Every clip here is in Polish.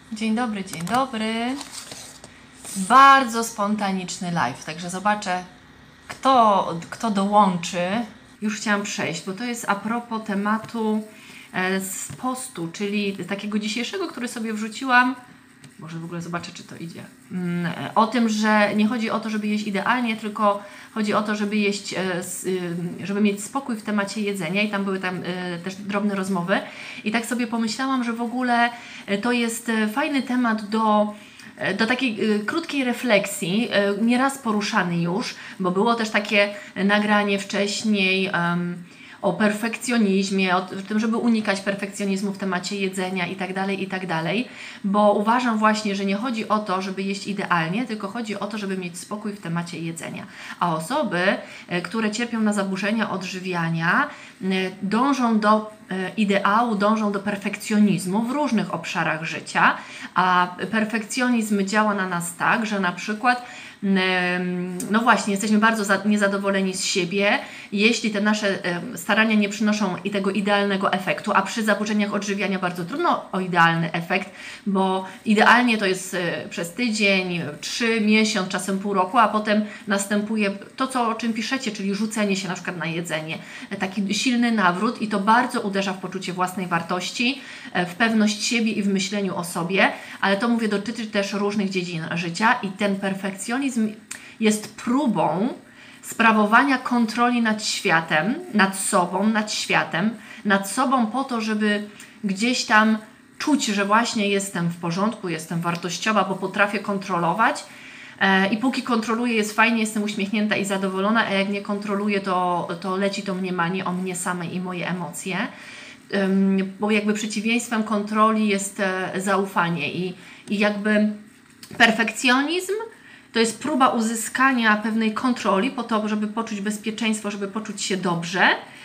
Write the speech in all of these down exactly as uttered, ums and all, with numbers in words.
Dzień dobry, dzień dobry. Bardzo spontaniczny live, także zobaczę, kto, kto dołączy. Już chciałam przejść, bo to jest a propos tematu z postu, czyli takiego dzisiejszego, który sobie wrzuciłam. Może w ogóle zobaczę, czy to idzie. O tym, że nie chodzi o to, żeby jeść idealnie, tylko chodzi o to, żeby jeść, żeby mieć spokój w temacie jedzenia i tam były tam też drobne rozmowy. I tak sobie pomyślałam, że w ogóle to jest fajny temat do, do takiej krótkiej refleksji, nieraz poruszany już, bo było też takie nagranie wcześniej um, o perfekcjonizmie, o tym, żeby unikać perfekcjonizmu w temacie jedzenia i tak dalej, i tak dalej, bo uważam właśnie, że nie chodzi o to, żeby jeść idealnie, tylko chodzi o to, żeby mieć spokój w temacie jedzenia. A osoby, które cierpią na zaburzenia odżywiania, dążą do ideału, dążą do perfekcjonizmu w różnych obszarach życia, a perfekcjonizm działa na nas tak, że na przykład no właśnie, jesteśmy bardzo niezadowoleni z siebie, jeśli te nasze starania nie przynoszą i tego idealnego efektu, a przy zaburzeniach odżywiania bardzo trudno o idealny efekt, bo idealnie to jest przez tydzień, trzy, miesiąc, czasem pół roku, a potem następuje to, co, o czym piszecie, czyli rzucenie się na przykład na jedzenie, taki silny nawrót i to bardzo uderza w poczucie własnej wartości, w pewność siebie i w myśleniu o sobie, ale to mówię, dotyczy też różnych dziedzin życia i ten perfekcjonizm jest próbą sprawowania kontroli nad światem, nad sobą, nad światem, nad sobą po to, żeby gdzieś tam czuć, że właśnie jestem w porządku, jestem wartościowa, bo potrafię kontrolować i póki kontroluję, jest fajnie, jestem uśmiechnięta i zadowolona, a jak nie kontroluję, to, to leci to mniemanie o mnie samej i moje emocje. Bo jakby przeciwieństwem kontroli jest zaufanie i, i jakby perfekcjonizm to jest próba uzyskania pewnej kontroli po to, żeby poczuć bezpieczeństwo, żeby poczuć się dobrze.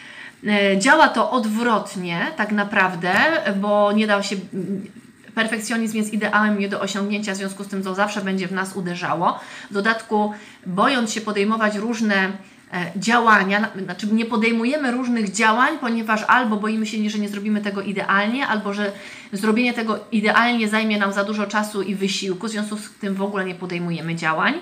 Działa to odwrotnie tak naprawdę, bo nie da się... Perfekcjonizm jest ideałem nie do osiągnięcia, w związku z tym to zawsze będzie w nas uderzało. W dodatku, bojąc się podejmować różne działania, znaczy nie podejmujemy różnych działań, ponieważ albo boimy się, że nie zrobimy tego idealnie, albo że zrobienie tego idealnie zajmie nam za dużo czasu i wysiłku, w związku z tym w ogóle nie podejmujemy działań.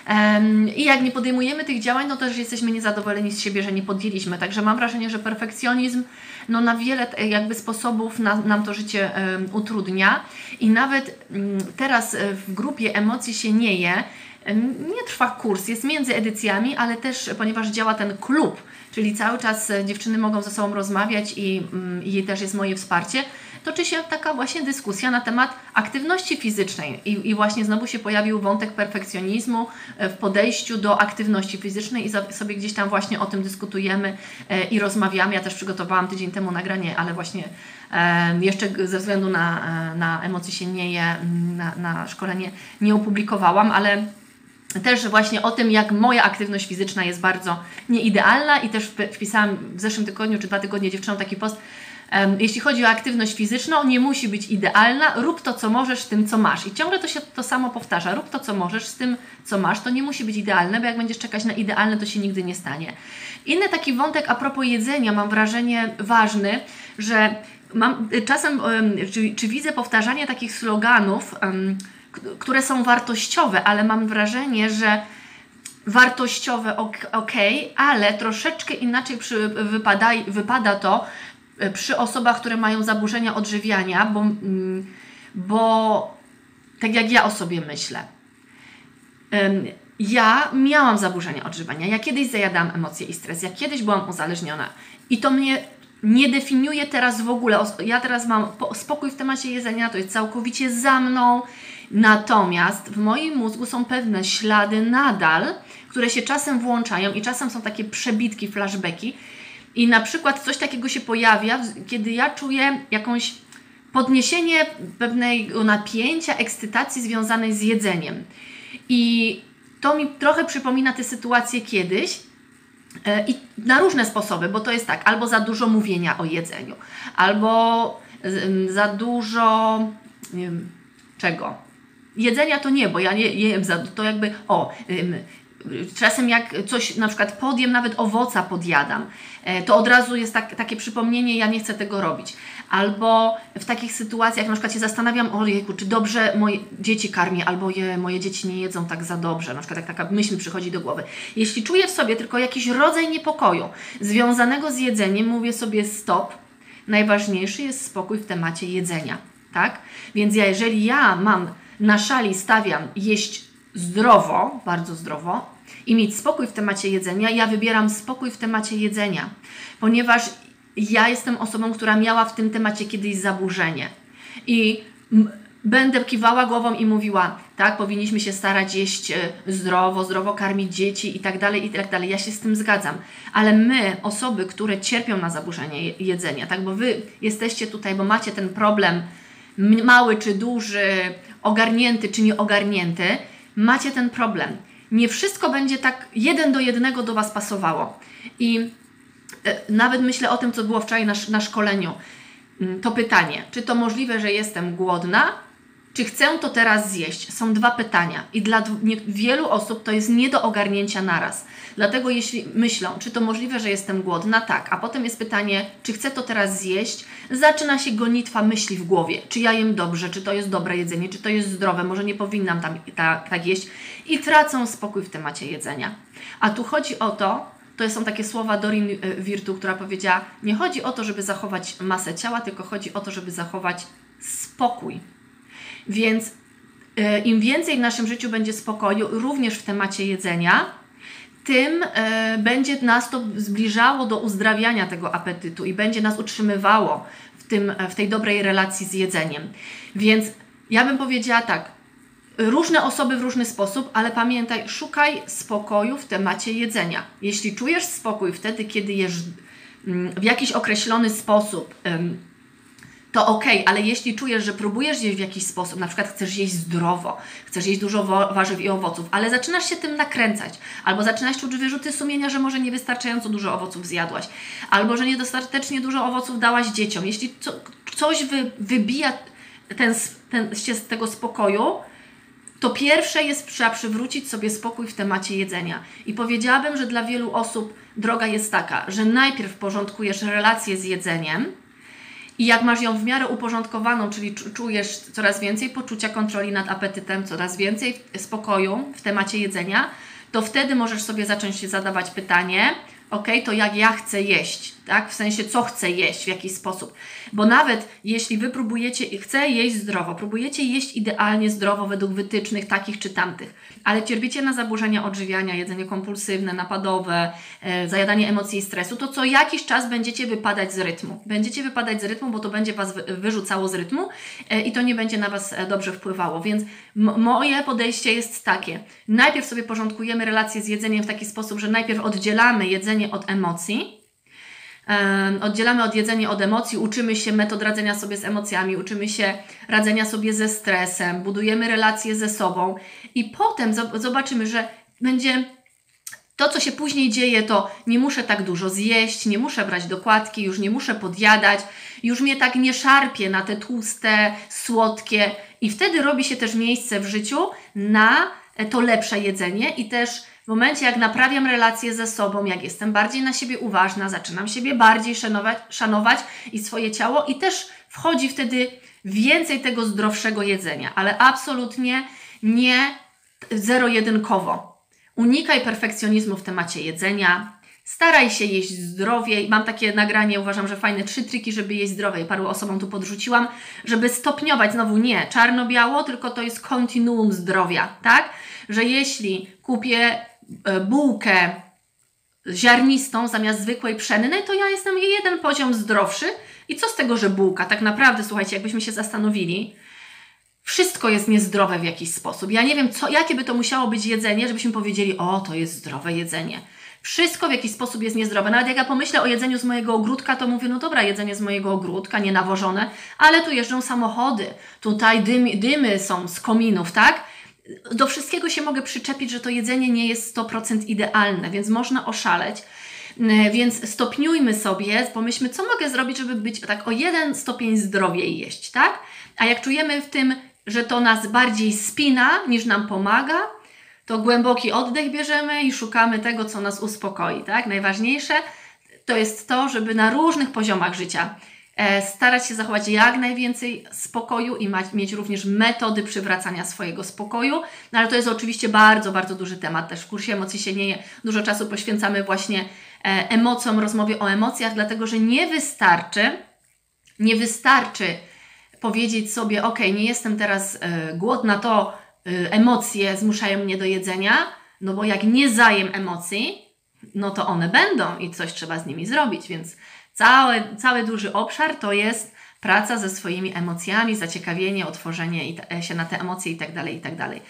I jak nie podejmujemy tych działań, no też jesteśmy niezadowoleni z siebie, że nie podjęliśmy. Także mam wrażenie, że perfekcjonizm no na wiele jakby sposobów na, nam to życie um, utrudnia. I nawet um, teraz w grupie Emocji się nie je, nie trwa kurs, jest między edycjami, ale też ponieważ działa ten klub, czyli cały czas dziewczyny mogą ze sobą rozmawiać i, i też jest moje wsparcie, toczy się taka właśnie dyskusja na temat aktywności fizycznej i, i właśnie znowu się pojawił wątek perfekcjonizmu w podejściu do aktywności fizycznej i za, sobie gdzieś tam właśnie o tym dyskutujemy e, i rozmawiamy. Ja też przygotowałam tydzień temu nagranie, ale właśnie e, jeszcze ze względu na, na emocje się nie je, na, na szkolenie nie opublikowałam, ale też właśnie o tym, jak moja aktywność fizyczna jest bardzo nieidealna i też wpisałam w zeszłym tygodniu czy dwa tygodnie dziewczynom taki post. Um, jeśli chodzi o aktywność fizyczną, nie musi być idealna, rób to, co możesz z tym, co masz. I ciągle to się to samo powtarza. Rób to, co możesz z tym, co masz. To nie musi być idealne, bo jak będziesz czekać na idealne, to się nigdy nie stanie. Inny taki wątek a propos jedzenia, mam wrażenie ważny, że mam czasem, um, czy, czy widzę powtarzanie takich sloganów, um, które są wartościowe, ale mam wrażenie, że wartościowe ok, ok, ale troszeczkę inaczej przy, wypada, wypada to przy osobach, które mają zaburzenia odżywiania, bo, bo tak jak ja o sobie myślę, ja miałam zaburzenia odżywiania, ja kiedyś zajadałam emocje i stres, ja kiedyś byłam uzależniona i to mnie nie definiuje teraz w ogóle, ja teraz mam spokój w temacie jedzenia, to jest całkowicie za mną, natomiast w moim mózgu są pewne ślady nadal, które się czasem włączają i czasem są takie przebitki, flashbacki i na przykład coś takiego się pojawia, kiedy ja czuję jakąś podniesienie pewnego napięcia, ekscytacji związanej z jedzeniem i to mi trochę przypomina te sytuacje kiedyś, i na różne sposoby, bo to jest tak, albo za dużo mówienia o jedzeniu, albo za dużo nie wiem, czego? Jedzenia to nie, bo ja nie jem za to jakby, o, Czasem jak coś, na przykład podjem, nawet owoca podjadam, to od razu jest tak, takie przypomnienie, ja nie chcę tego robić. Albo w takich sytuacjach na przykład się zastanawiam, ojejku, czy dobrze moje dzieci karmię, albo je, moje dzieci nie jedzą tak za dobrze. Na przykład jak taka myśl mi przychodzi do głowy. Jeśli czuję w sobie tylko jakiś rodzaj niepokoju związanego z jedzeniem, mówię sobie stop. Najważniejszy jest spokój w temacie jedzenia, tak? Więc ja, jeżeli ja mam na szali, stawiam jeść zdrowo, bardzo zdrowo i mieć spokój w temacie jedzenia, ja wybieram spokój w temacie jedzenia, ponieważ ja jestem osobą, która miała w tym temacie kiedyś zaburzenie i będę kiwała głową i mówiła, tak, powinniśmy się starać jeść zdrowo, zdrowo karmić dzieci i tak dalej, i tak dalej. Ja się z tym zgadzam. Ale my, osoby, które cierpią na zaburzenie jedzenia, tak, bo Wy jesteście tutaj, bo macie ten problem mały czy duży, ogarnięty czy nieogarnięty, macie ten problem. Nie wszystko będzie tak jeden do jednego do Was pasowało. I e, nawet myślę o tym, co było wczoraj na, na szkoleniu. To pytanie, czy to możliwe, że jestem głodna, czy chcę to teraz zjeść? Są dwa pytania i dla wielu osób to jest nie do ogarnięcia naraz. Dlatego jeśli myślą, czy to możliwe, że jestem głodna, tak, a potem jest pytanie, czy chcę to teraz zjeść, zaczyna się gonitwa myśli w głowie, czy ja jem dobrze, czy to jest dobre jedzenie, czy to jest zdrowe, może nie powinnam tam tak, tak jeść i tracą spokój w temacie jedzenia. A tu chodzi o to, to są takie słowa Dorin Virtue, która powiedziała, nie chodzi o to, żeby zachować masę ciała, tylko chodzi o to, żeby zachować spokój. Więc y, im więcej w naszym życiu będzie spokoju, również w temacie jedzenia, tym y, będzie nas to zbliżało do uzdrawiania tego apetytu i będzie nas utrzymywało w, tym, w tej dobrej relacji z jedzeniem. Więc ja bym powiedziała tak, różne osoby w różny sposób, ale pamiętaj, szukaj spokoju w temacie jedzenia. Jeśli czujesz spokój wtedy, kiedy jesz w jakiś określony sposób, to ok, ale jeśli czujesz, że próbujesz jeść w jakiś sposób, na przykład chcesz jeść zdrowo, chcesz jeść dużo warzyw i owoców, ale zaczynasz się tym nakręcać, albo zaczynasz czuć wyrzuty sumienia, że może niewystarczająco dużo owoców zjadłaś, albo że niedostatecznie dużo owoców dałaś dzieciom. Jeśli co, coś wy, wybija ten, ten, się z tego spokoju, to pierwsze jest, trzeba przywrócić sobie spokój w temacie jedzenia. I powiedziałabym, że dla wielu osób droga jest taka, że najpierw porządkujesz relację z jedzeniem i jak masz ją w miarę uporządkowaną, czyli czujesz coraz więcej poczucia kontroli nad apetytem, coraz więcej spokoju w temacie jedzenia, to wtedy możesz sobie zacząć się zadawać pytanie, ok, to jak ja chcę jeść, tak? W sensie, co chcę jeść, w jaki sposób. Bo nawet jeśli Wy próbujecie i chcę jeść zdrowo, próbujecie jeść idealnie zdrowo według wytycznych takich czy tamtych, ale cierpicie na zaburzenia odżywiania, jedzenie kompulsywne, napadowe, e, zajadanie emocji i stresu, to co jakiś czas będziecie wypadać z rytmu. Będziecie wypadać z rytmu, bo to będzie Was wy, wyrzucało z rytmu e, i to nie będzie na Was dobrze wpływało. Więc m- moje podejście jest takie. Najpierw sobie porządkujemy relacje z jedzeniem w taki sposób, że najpierw oddzielamy jedzenie od emocji, oddzielamy od jedzenia od emocji, uczymy się metod radzenia sobie z emocjami, uczymy się radzenia sobie ze stresem, budujemy relacje ze sobą i potem zobaczymy, że będzie to, co się później dzieje, to nie muszę tak dużo zjeść, nie muszę brać dokładki, już nie muszę podjadać, już mnie tak nie szarpie na te tłuste, słodkie i wtedy robi się też miejsce w życiu na to lepsze jedzenie i też w momencie, jak naprawiam relacje ze sobą, jak jestem bardziej na siebie uważna, zaczynam siebie bardziej szanować, szanować i swoje ciało i też wchodzi wtedy więcej tego zdrowszego jedzenia, ale absolutnie nie zero-jedynkowo. Unikaj perfekcjonizmu w temacie jedzenia, staraj się jeść zdrowiej. Mam takie nagranie, uważam, że fajne, trzy triki, żeby jeść zdrowiej. Paru osobom tu podrzuciłam, żeby stopniować, znowu nie czarno-biało, tylko to jest kontinuum zdrowia, tak? Że jeśli kupię bułkę ziarnistą zamiast zwykłej pszennej, to ja jestem jeden poziom zdrowszy i co z tego, że bułka? Tak naprawdę, słuchajcie, jakbyśmy się zastanowili, wszystko jest niezdrowe w jakiś sposób. Ja nie wiem, co, jakie by to musiało być jedzenie, żebyśmy powiedzieli, o, to jest zdrowe jedzenie. Wszystko w jakiś sposób jest niezdrowe. Nawet jak ja pomyślę o jedzeniu z mojego ogródka, to mówię, no dobra, jedzenie z mojego ogródka, nienawożone, ale tu jeżdżą samochody, tutaj dymy, dymy są z kominów, tak? Do wszystkiego się mogę przyczepić, że to jedzenie nie jest sto procent idealne, więc można oszaleć. Więc stopniujmy sobie, pomyślmy, co mogę zrobić, żeby być tak o jeden stopień zdrowiej jeść, tak? A jak czujemy w tym, że to nas bardziej spina niż nam pomaga, to głęboki oddech bierzemy i szukamy tego, co nas uspokoi, tak? Najważniejsze to jest to, żeby na różnych poziomach życia e, starać się zachować jak najwięcej spokoju i ma, mieć również metody przywracania swojego spokoju, no ale to jest oczywiście bardzo, bardzo duży temat. Też w kursie Emocji się nie je. Dużo czasu poświęcamy właśnie e, emocjom, rozmowie o emocjach, dlatego że nie wystarczy, nie wystarczy powiedzieć sobie, ok, nie jestem teraz e, głodna, to e, emocje zmuszają mnie do jedzenia, no bo jak nie zajem emocji, no to one będą i coś trzeba z nimi zrobić, więc cały, cały duży obszar to jest praca ze swoimi emocjami, zaciekawienie, otworzenie się na te emocje i tak dalej, i tak dalej.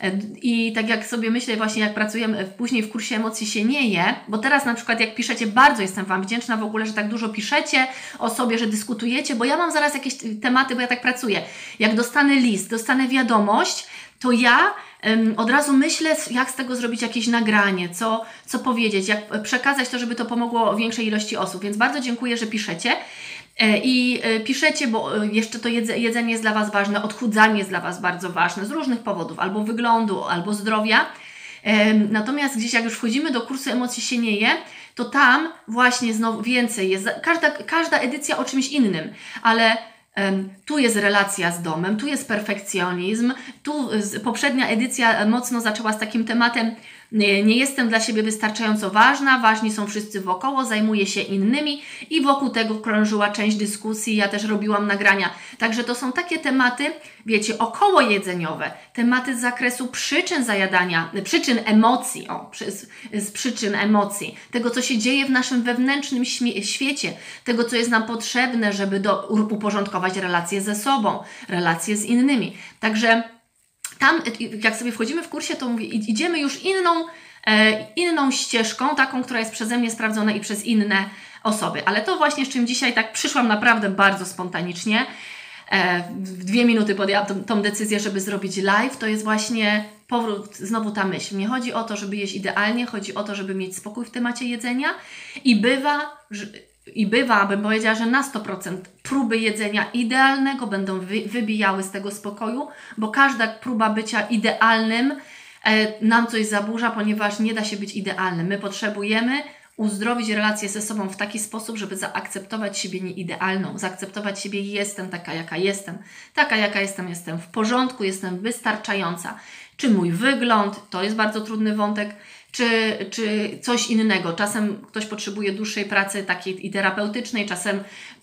I tak jak sobie myślę właśnie, jak pracujemy później w kursie Emocji się nie je, bo teraz na przykład jak piszecie, bardzo jestem Wam wdzięczna w ogóle, że tak dużo piszecie o sobie, że dyskutujecie, bo ja mam zaraz jakieś tematy, bo ja tak pracuję. Jak dostanę list, dostanę wiadomość, to ja um, od razu myślę, jak z tego zrobić jakieś nagranie, co, co powiedzieć, jak przekazać to, żeby to pomogło większej ilości osób. Więc bardzo dziękuję, że piszecie. I piszecie, bo jeszcze to jedzenie jest dla Was ważne, odchudzanie jest dla Was bardzo ważne z różnych powodów, albo wyglądu, albo zdrowia. Natomiast gdzieś jak już wchodzimy do kursu Emocji się nie je, to tam właśnie znowu więcej jest. Każda, każda edycja o czymś innym, ale um, tu jest relacja z domem, tu jest perfekcjonizm, tu poprzednia edycja mocno zaczęła z takim tematem Nie, nie jestem dla siebie wystarczająco ważna, ważni są wszyscy wokoło, zajmuję się innymi i wokół tego krążyła część dyskusji, ja też robiłam nagrania. Także to są takie tematy, wiecie, okołojedzeniowe, tematy z zakresu przyczyn zajadania, przyczyn emocji, o, z, z przyczyn emocji, tego, co się dzieje w naszym wewnętrznym świecie, tego, co jest nam potrzebne, żeby do, uporządkować relacje ze sobą, relacje z innymi. Także tam, jak sobie wchodzimy w kursie, to mówię, idziemy już inną, e, inną ścieżką, taką, która jest przeze mnie sprawdzona i przez inne osoby. Ale to właśnie, z czym dzisiaj tak przyszłam naprawdę bardzo spontanicznie, e, w dwie minuty podjęłam tą, tą decyzję, żeby zrobić live, to jest właśnie powrót, znowu ta myśl. Nie chodzi o to, żeby jeść idealnie, chodzi o to, żeby mieć spokój w temacie jedzenia i bywa, że I bywa, bym powiedziała, że na sto procent próby jedzenia idealnego będą wy, wybijały z tego spokoju, bo każda próba bycia idealnym e, nam coś zaburza, ponieważ nie da się być idealnym. My potrzebujemy uzdrowić relacje ze sobą w taki sposób, żeby zaakceptować siebie nieidealną, zaakceptować siebie jestem taka, jaka jestem, taka, jaka jestem, jestem w porządku, jestem wystarczająca. Czy mój wygląd, to jest bardzo trudny wątek, Czy, czy coś innego. Czasem ktoś potrzebuje dłuższej pracy takiej i terapeutycznej, czasem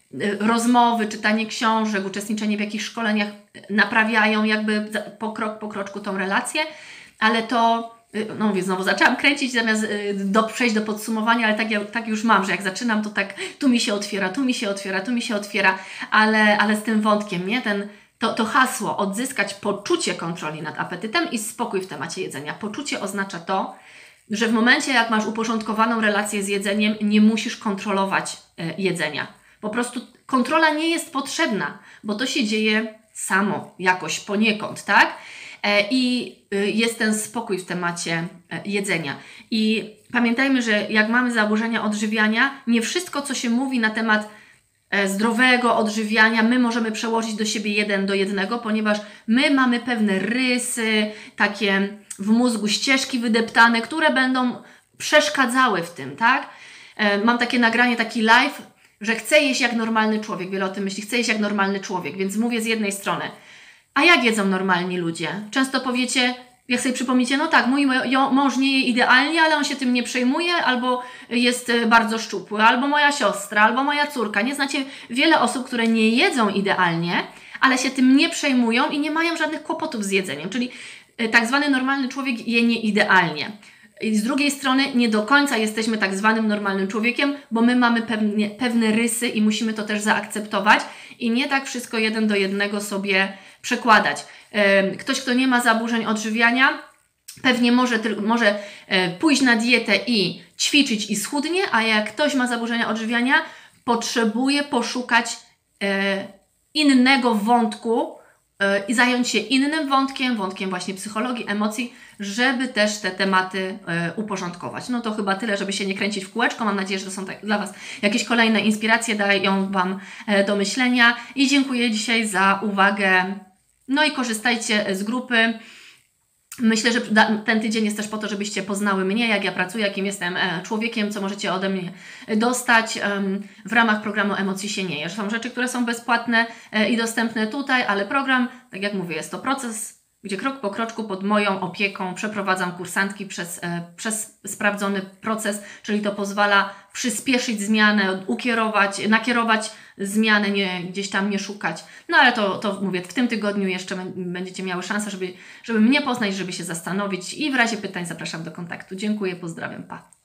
rozmowy, czytanie książek, uczestniczenie w jakichś szkoleniach naprawiają jakby po krok po kroczku tą relację, ale to, no mówię, znowu zaczęłam kręcić zamiast do, przejść do podsumowania, ale tak, ja, tak już mam, że jak zaczynam, to tak tu mi się otwiera, tu mi się otwiera, tu mi się otwiera, ale, ale z tym wątkiem, nie? Ten To, to hasło, odzyskać poczucie kontroli nad apetytem i spokój w temacie jedzenia. Poczucie oznacza to, że w momencie, jak masz uporządkowaną relację z jedzeniem, nie musisz kontrolować e, jedzenia. Po prostu kontrola nie jest potrzebna, bo to się dzieje samo, jakoś poniekąd, tak? E, I y, jest ten spokój w temacie e, jedzenia. I pamiętajmy, że jak mamy zaburzenia odżywiania, nie wszystko, co się mówi na temat e, zdrowego odżywiania, my możemy przełożyć do siebie jeden do jednego, ponieważ my mamy pewne rysy, takie w mózgu ścieżki wydeptane, które będą przeszkadzały w tym, tak? E, mam takie nagranie, taki live, że chcę jeść jak normalny człowiek, wiele o tym myśli, chcę jeść jak normalny człowiek, więc mówię z jednej strony, a jak jedzą normalni ludzie? Często powiecie, jak sobie przypomnicie, no tak, mój mąż nie je idealnie, ale on się tym nie przejmuje, albo jest bardzo szczupły, albo moja siostra, albo moja córka. Nie znacie wiele osób, które nie jedzą idealnie, ale się tym nie przejmują i nie mają żadnych kłopotów z jedzeniem, czyli tak zwany normalny człowiek je nieidealnie. I z drugiej strony nie do końca jesteśmy tak zwanym normalnym człowiekiem, bo my mamy pewne, pewne rysy i musimy to też zaakceptować i nie tak wszystko jeden do jednego sobie przekładać. Ktoś, kto nie ma zaburzeń odżywiania, pewnie może, może pójść na dietę i ćwiczyć i schudnie, a jak ktoś ma zaburzenia odżywiania, potrzebuje poszukać innego wątku i zająć się innym wątkiem, wątkiem właśnie psychologii, emocji, żeby też te tematy uporządkować. No to chyba tyle, żeby się nie kręcić w kółeczko. Mam nadzieję, że to są dla Was jakieś kolejne inspiracje, dają Wam do myślenia i dziękuję dzisiaj za uwagę. No i korzystajcie z grupy. Myślę, że ten tydzień jest też po to, żebyście poznały mnie, jak ja pracuję, jakim jestem człowiekiem, co możecie ode mnie dostać w ramach programu Emocji się nie je. Są rzeczy, które są bezpłatne i dostępne tutaj, ale program, tak jak mówię, jest to proces, gdzie krok po kroczku pod moją opieką przeprowadzam kursantki przez, przez sprawdzony proces, czyli to pozwala przyspieszyć zmianę, ukierować, nakierować zmiany, nie, gdzieś tam nie szukać. No ale to, to mówię, w tym tygodniu jeszcze będziecie miały szansę, żeby, żeby mnie poznać, żeby się zastanowić i w razie pytań zapraszam do kontaktu. Dziękuję, pozdrawiam, pa!